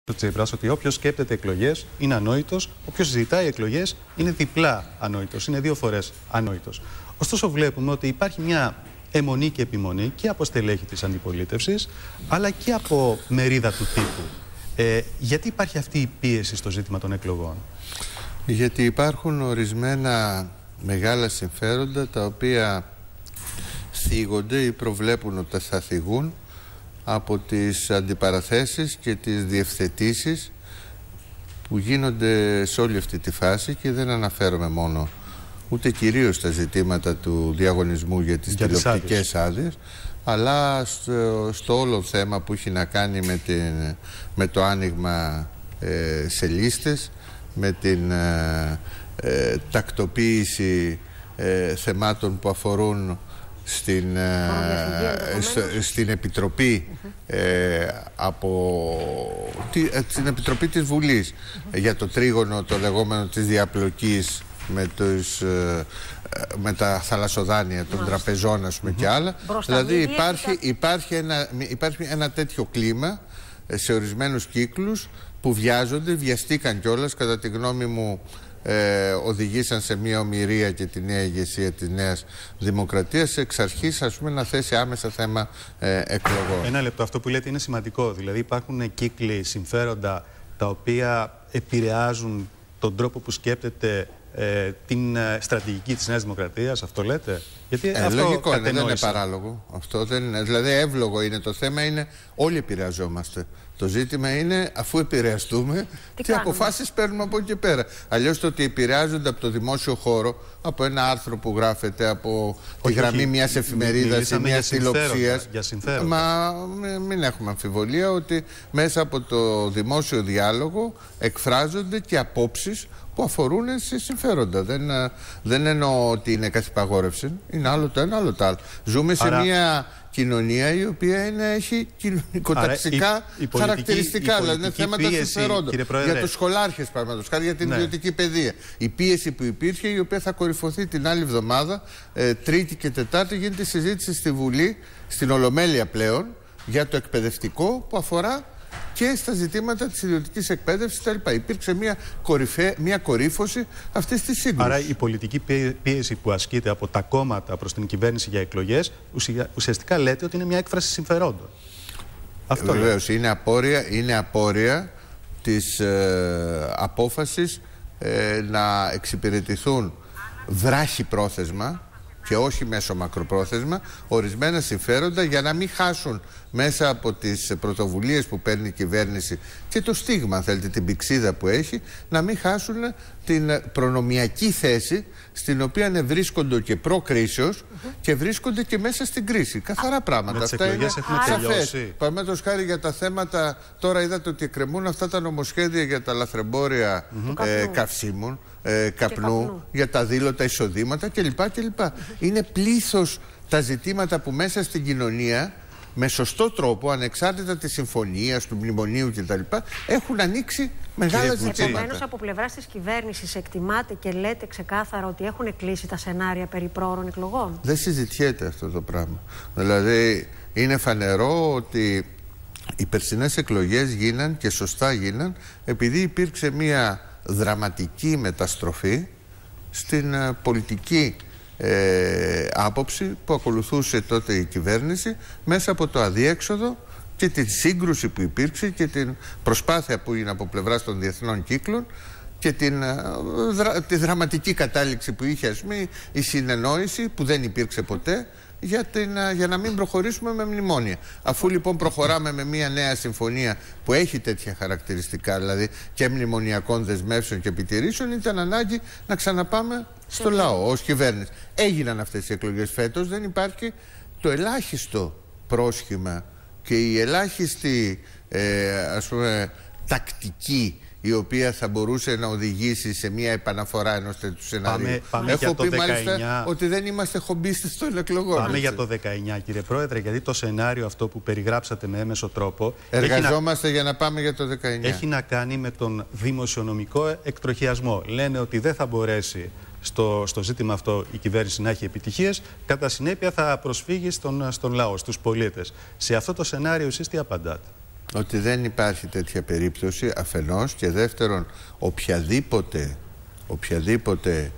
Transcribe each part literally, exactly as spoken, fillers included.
Τσίπρας ότι όποιος σκέπτεται εκλογές είναι ανόητος, όποιος ζητάει εκλογές είναι διπλά ανόητος, είναι δύο φορές ανόητος. Ωστόσο βλέπουμε ότι υπάρχει μια αιμονή και επιμονή και από στελέχη της αντιπολίτευσης, αλλά και από μερίδα του τύπου. Ε, γιατί υπάρχει αυτή η πίεση στο ζήτημα των εκλογών? Γιατί υπάρχουν ορισμένα μεγάλα συμφέροντα τα οποία θίγονται ή προβλέπουν ότι θα θυγούν από τις αντιπαραθέσεις και τις διευθετήσεις που γίνονται σε όλη αυτή τη φάση, και δεν αναφέρομαι μόνο ούτε κυρίως στα ζητήματα του διαγωνισμού για τις τηλεοπτικές άδειες, αλλά στο, στο όλο θέμα που έχει να κάνει με, την, με το άνοιγμα ε, σε λίστες, με την ε, ε, τακτοποίηση ε, θεμάτων που αφορούν στην, ε, στο, στην Επιτροπή ε, από τη, την Επιτροπή της Βουλής mm-hmm. για το τρίγωνο το λεγόμενο της διαπλοκής με, τους, ε, με τα θαλασσοδάνεια των mm-hmm. τραπεζών, ας πούμε, mm-hmm. και άλλα. Δηλαδή υπάρχει, υπάρχει, ένα, υπάρχει ένα τέτοιο κλίμα σε ορισμένους κύκλους που βιάζονται, βιαστήκαν κιόλας, κατά τη γνώμη μου. Ε, οδηγήσαν σε μια ομηρία και τη νέα ηγεσία της Νέας Δημοκρατίας εξ αρχής, ας πούμε, να θέσει άμεσα θέμα ε, εκλογών. Ένα λεπτό, αυτό που λέτε είναι σημαντικό. Δηλαδή υπάρχουν κύκλοι, συμφέροντα τα οποία επηρεάζουν τον τρόπο που σκέπτεται ε, την ε, στρατηγική της Νέας Δημοκρατίας, αυτό λέτε? Γιατί ε, αυτό λογικό είναι, δεν είναι παράλογο. Αυτό δεν είναι, δηλαδή εύλογο είναι το θέμα, είναι όλοι επηρεαζόμαστε. Το ζήτημα είναι, αφού επηρεαστούμε, τι, τι αποφάσεις παίρνουμε από εκεί και πέρα. Αλλιώς το ότι επηρεάζονται από το δημόσιο χώρο, από ένα άρθρο που γράφεται, από όχι, τη γραμμή όχι, μιας εφημερίδας ή μιας τηλεοπτικής. Μα μην έχουμε αμφιβολία ότι μέσα από το δημόσιο διάλογο εκφράζονται και απόψεις που αφορούν σε συμφέροντα. Δεν, δεν εννοώ ότι είναι καθυπαγόρευση. Είναι άλλο το ένα, άλλο το άλλο. Ζούμε σε Άρα... μια κοινωνία η οποία είναι, έχει κοινωνικοταξικά χαρακτηριστικά. Δηλαδή είναι θέματα συμφερόντων. Για τους σχολάρχες, παραδείγματος χάρη, για την ναι. ιδιωτική παιδεία. Η πίεση που υπήρχε, η οποία θα κορυφωθεί την άλλη εβδομάδα, ε, Τρίτη και Τετάρτη, γίνεται συζήτηση στη Βουλή, στην Ολομέλεια πλέον, για το εκπαιδευτικό που αφορά και στα ζητήματα της ιδιωτικής εκπαίδευσης κτλ. Υπήρξε μια, κορυφέ, μια κορύφωση αυτής της σύγκρουσης. Άρα η πολιτική πίεση που ασκείται από τα κόμματα προς την κυβέρνηση για εκλογές ουσιαστικά λέτε ότι είναι μια έκφραση συμφερόντων. Αυτό βεβαίως είναι απόρρια, είναι απόρρια της ε, απόφασης ε, να εξυπηρετηθούν βράχη πρόθεσμα και όχι μέσω μακροπρόθεσμα ορισμένα συμφέροντα, για να μην χάσουν μέσα από τις πρωτοβουλίες που παίρνει η κυβέρνηση και το στίγμα, αν θέλετε, την πηξίδα που έχει, να μην χάσουν την προνομιακή θέση στην οποία βρίσκονται και προ-κρίσεως mm-hmm. και βρίσκονται και μέσα στην κρίση. Καθαρά πράγματα. Αυτά είναι σαφές. Παραδείγματος χάρη για τα θέματα, τώρα είδατε ότι εκκρεμούν αυτά τα νομοσχέδια για τα λαθρεμπόρια mm-hmm. ε, καυσίμων, ε, καπνού, καπνού, για τα δήλωτα εισοδήματα κλπ. κλπ. Mm-hmm. Είναι πλήθος τα ζητήματα που μέσα στην κοινωνία, με σωστό τρόπο, ανεξάρτητα της συμφωνίας, του μνημονίου κτλ., έχουν ανοίξει μεγάλα ζητήματα. Επομένως, από πλευράς της κυβέρνησης εκτιμάτε και λέτε ξεκάθαρα ότι έχουν κλείσει τα σενάρια περί πρόωρων εκλογών? Δεν συζητιέται αυτό το πράγμα. Δηλαδή, είναι φανερό ότι οι περσινές εκλογές γίναν, και σωστά γίναν, επειδή υπήρξε μια δραματική μεταστροφή στην uh, πολιτική Ε, άποψη που ακολουθούσε τότε η κυβέρνηση, μέσα από το αδιέξοδο και την σύγκρουση που υπήρξε και την προσπάθεια που είναι από πλευράς των διεθνών κύκλων και την, δρα, τη δραματική κατάληξη που είχε, ας πούμε, η συνεννόηση που δεν υπήρξε ποτέ για, την, για να μην προχωρήσουμε με μνημόνια. Αφού λοιπόν προχωράμε με μια νέα συμφωνία που έχει τέτοια χαρακτηριστικά, δηλαδή και μνημονιακών δεσμεύσεων και επιτηρήσεων, ήταν ανάγκη να ξαναπάμε στο λαό ως κυβέρνηση. Έγιναν αυτές οι εκλογές φέτος, δεν υπάρχει το ελάχιστο πρόσχημα και η ελάχιστη ε, ας πούμε τακτική η οποία θα μπορούσε να οδηγήσει σε μια επαναφορά ενός τέτοιου σενάριου. Πάμε, πάμε Έχω πει δεκαεννιά... μάλιστα ότι δεν είμαστε χομπίστες των εκλογών. Πάμε έτσι για το δεκαεννιά, κύριε Πρόεδρε, γιατί το σενάριο αυτό που περιγράψατε με έμεσο τρόπο... Εργαζόμαστε να... για να πάμε για το δεκαεννιά. Έχει να κάνει με τον δημοσιονομικό εκτροχιασμό. Λένε ότι δεν θα μπορέσει στο, στο ζήτημα αυτό η κυβέρνηση να έχει επιτυχίες, κατά συνέπεια θα προσφύγει στον, στον λαό, στους πολίτες. Σε αυτό το σενάριο εσείς τι απαντάτε? ότι δεν υπάρχει τέτοια περίπτωση αφενός, και δεύτερον οποιαδήποτε, οποιαδήποτε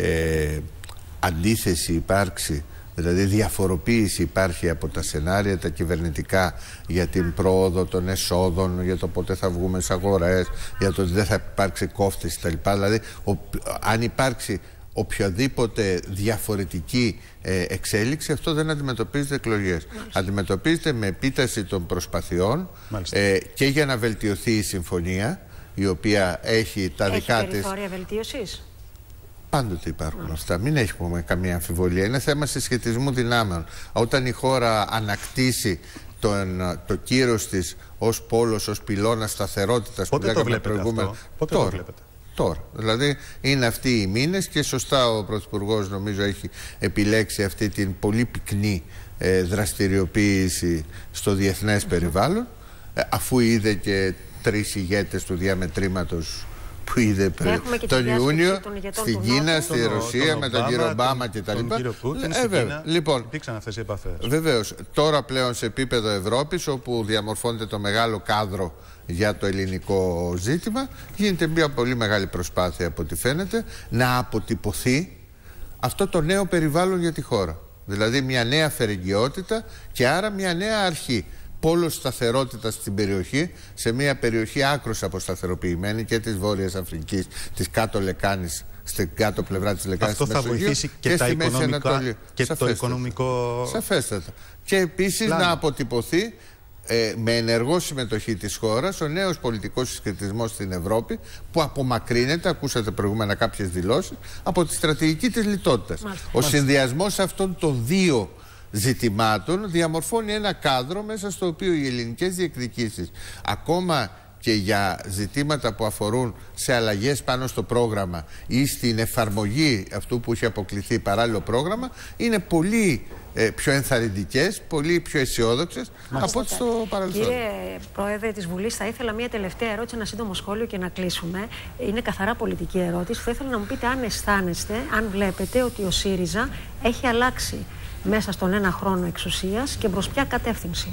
ε, αντίθεση υπάρξει, δηλαδή διαφοροποίηση υπάρχει από τα σενάρια τα κυβερνητικά για την πρόοδο των εσόδων, για το πότε θα βγούμε στις αγορές, για το ότι δεν θα υπάρξει κόφτηση κτλ. Δηλαδή ο, αν υπάρξει οποιαδήποτε διαφορετική ε, εξέλιξη, αυτό δεν αντιμετωπίζεται εκλογές. Αντιμετωπίζεται με επίταση των προσπαθειών ε, και για να βελτιωθεί η συμφωνία, η οποία έχει τα έχει δικά της... Έχει περιθώρια βελτίωσης? Πάντοτε υπάρχουν mm. αυτά, μην έχουμε καμία αμφιβολία. Είναι θέμα συσχετισμού δυνάμεων. Όταν η χώρα ανακτήσει τον, το κύρος της ως πόλος, ως πυλώνα σταθερότητας που λέγαμε προηγούμενα... Πότε τώρα, το βλέπετε? Τώρα. Δηλαδή είναι αυτοί οι μήνες και σωστά ο Πρωθυπουργός νομίζω έχει επιλέξει αυτή την πολύ πυκνή ε, δραστηριοποίηση στο διεθνές mm-hmm. περιβάλλον, ε, αφού είδε και τρεις ηγέτες του διαμετρήματος που είδε πριν τον Ιούνιο στην Κίνα, στη Ρωσία, με τον κύριο Ομπάμα κτλ. Τον κύριο Πούτιν, στην Κίνα. Λοιπόν, υπήρξαν αυτές οι επαφές. Βεβαίως, τώρα πλέον σε επίπεδο Ευρώπης, όπου διαμορφώνεται το μεγάλο κάδρο για το ελληνικό ζήτημα, γίνεται μια πολύ μεγάλη προσπάθεια από ό,τι φαίνεται να αποτυπωθεί αυτό το νέο περιβάλλον για τη χώρα. Δηλαδή μια νέα φερεγγιότητα και άρα μια νέα αρχή. Πόλος σταθερότητας στην περιοχή, σε μια περιοχή άκρως αποσταθεροποιημένη και της Βόρειας Αφρικής, της κάτω λεκάνης, στην κάτω πλευρά της λεκάνης. Αυτό θα βοηθήσει και, και τα οικονομικά και Σαφέστατα. το οικονομικό... Σαφέστατα. Και επίσης Πλάνο. να αποτυπωθεί ε, με ενεργό συμμετοχή της χώρας ο νέος πολιτικός συσχετισμός στην Ευρώπη, που απομακρύνεται, ακούσατε προηγούμενα κάποιες δηλώσεις, από τη στρατηγική της λιτότητας. Μάλιστα. Ο συνδυασμός αυτών των δύο ζητημάτων διαμορφώνει ένα κάδρο μέσα στο οποίο οι ελληνικές διεκδικήσεις, ακόμα και για ζητήματα που αφορούν σε αλλαγές πάνω στο πρόγραμμα ή στην εφαρμογή αυτού που έχει αποκληθεί παράλληλο πρόγραμμα, είναι πολύ ε, πιο ενθαρρυντικές, πολύ πιο αισιόδοξες από ό,τι στο παρελθόν. Κύριε Πρόεδρε της Βουλής, θα ήθελα μια τελευταία ερώτηση, ένα σύντομο σχόλιο και να κλείσουμε. Είναι καθαρά πολιτική ερώτηση. Θα ήθελα να μου πείτε αν αισθάνεστε, αν βλέπετε ότι ο ΣΥΡΙΖΑ έχει αλλάξει μέσα στον ένα χρόνο εξουσίας και προς ποια κατεύθυνση?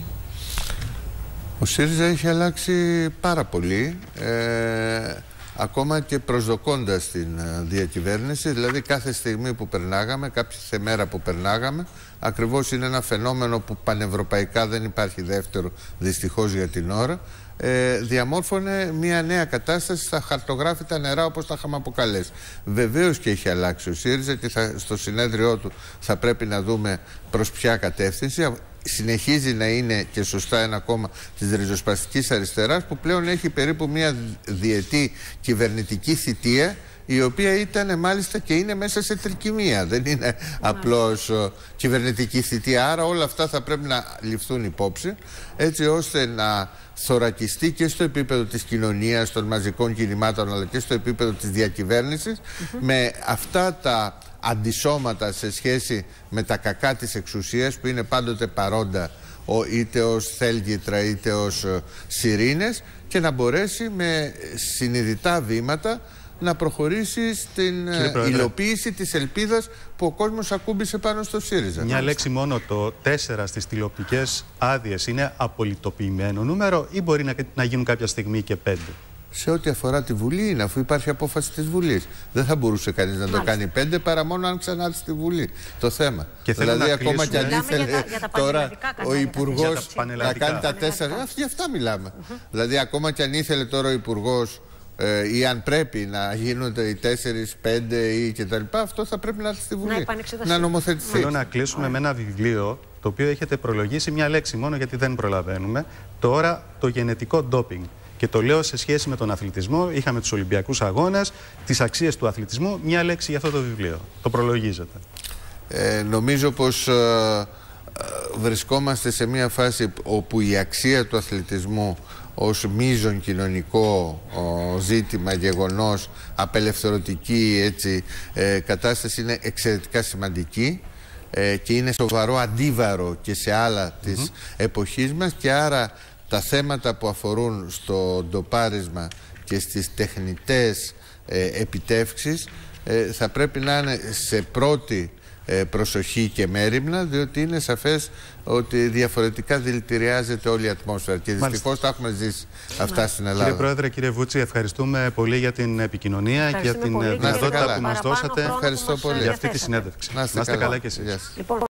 Ο ΣΥΡΙΖΑ έχει αλλάξει πάρα πολύ, ε, ακόμα και προσδοκώντας την διακυβέρνηση. Δηλαδή κάθε στιγμή που περνάγαμε, κάθε μέρα που περνάγαμε, ακριβώς είναι ένα φαινόμενο που πανευρωπαϊκά δεν υπάρχει δεύτερο δυστυχώς για την ώρα, ε, διαμόρφωνε μια νέα κατάσταση στα χαρτογράφητα νερά, όπως τα είχαμε αποκαλέσει. Βεβαίως και έχει αλλάξει ο ΣΥΡΙΖΑ και θα, στο συνέδριό του θα πρέπει να δούμε προς ποια κατεύθυνση. Συνεχίζει να είναι και σωστά ένα κόμμα της ριζοσπαστικής αριστεράς, που πλέον έχει περίπου μια διετή κυβερνητική θητεία, η οποία ήταν μάλιστα και είναι μέσα σε τρικυμία. Δεν είναι απλώς uh, κυβερνητική θητεία. Άρα όλα αυτά θα πρέπει να ληφθούν υπόψη, έτσι ώστε να θωρακιστεί και στο επίπεδο της κοινωνίας, των μαζικών κινημάτων, αλλά και στο επίπεδο της διακυβέρνησης, mm-hmm. με αυτά τα αντισώματα σε σχέση με τα κακά της εξουσίας, που είναι πάντοτε παρόντα είτε ως θέλγητρα είτε ως σιρήνες, και να μπορέσει με συνειδητά βήματα να προχωρήσει στην υλοποίηση της ελπίδας που ο κόσμος ακούμπησε πάνω στο ΣΥΡΙΖΑ. Μια λέξη μόνο, το τέσσερα στις τηλεοπτικές άδειες είναι απολυτοποιημένο νούμερο ή μπορεί να, να γίνουν κάποια στιγμή και πέντε? Σε ό,τι αφορά τη Βουλή είναι, αφού υπάρχει απόφαση της Βουλής. Δεν θα μπορούσε κανείς να το κάνει πέντε παρά μόνο αν ξανάρθει στη Βουλή το θέμα. Και δηλαδή ακόμα και αν ήθελε τώρα ο Υπουργός να κάνει τα τέσσερα, για αυτά μιλάμε. Uh-huh. Δηλαδή ακόμα και αν ήθελε τώρα ο Υπουργός ε, ή αν πρέπει να γίνονται οι τέσσερις, πέντε ή κτλ., αυτό θα πρέπει να έρθει στη Βουλή, να, να νομοθετηθεί. Θέλω να κλείσουμε με ένα βιβλίο το οποίο έχετε προλογίσει, μια λέξη μόνο γιατί δεν προλαβαίνουμε. Τώρα το γενετικό ντόπινγκ. Και το λέω σε σχέση με τον αθλητισμό. Είχαμε τους Ολυμπιακούς Αγώνες, τις αξίες του αθλητισμού. Μια λέξη για αυτό το βιβλίο. Το προλογίζετε. Ε, νομίζω πως ε, βρισκόμαστε σε μια φάση όπου η αξία του αθλητισμού ως μείζον κοινωνικό ο, ζήτημα, γεγονός, απελευθερωτική έτσι, ε, κατάσταση είναι εξαιρετικά σημαντική ε, και είναι σοβαρό αντίβαρο και σε άλλα mm-hmm. της εποχής μας, και άρα τα θέματα που αφορούν στο ντοπάρισμα και στις τεχνητές ε, επιτεύξεις ε, θα πρέπει να είναι σε πρώτη ε, προσοχή και μέριμνα, διότι είναι σαφές ότι διαφορετικά δηλητηριάζεται όλη η ατμόσφαιρα και δυστυχώς τα έχουμε ζήσει αυτά ναι. στην Ελλάδα. Κύριε Πρόεδρε, κύριε Βούτση, ευχαριστούμε πολύ για την επικοινωνία και για την δυνατότητα που μας δώσατε Ευχαριστώ πολύ για αυτή τη συνέντευξη. Να είστε καλά. καλά Και εσείς. Yes. Λοιπόν,